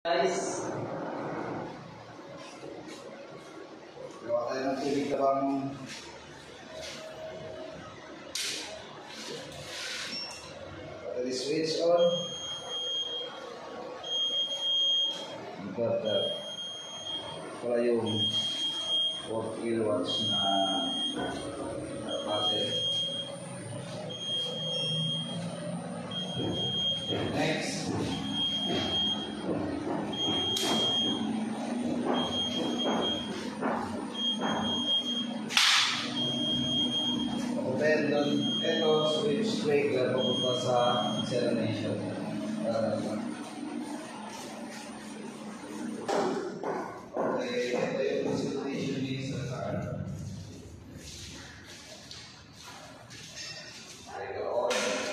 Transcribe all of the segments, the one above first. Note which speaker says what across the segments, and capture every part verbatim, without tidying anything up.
Speaker 1: Guys, gawa tayo ng tubig na bang battery switch on. Got that. Wala yung four kilowatts na battery. Next. Then, ito switch breaker papunta sa serenation. Uh, okay, ito yung consultation ni sa car. Take on.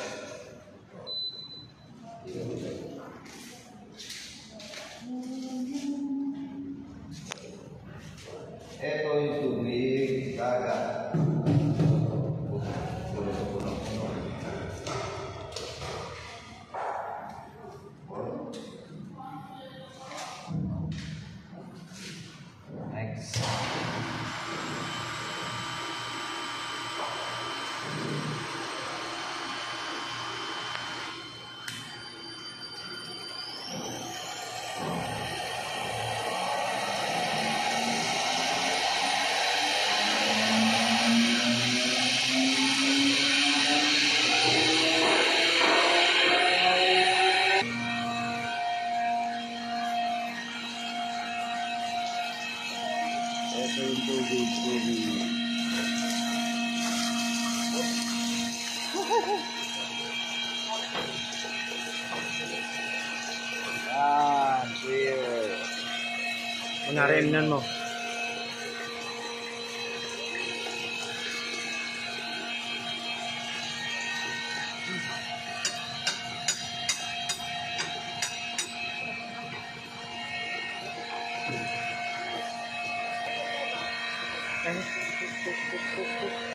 Speaker 1: Ito yung tubig dagat. Next. Ito yung tubig, tubig. Yan, clear.
Speaker 2: Narimnan mo.
Speaker 1: Ay,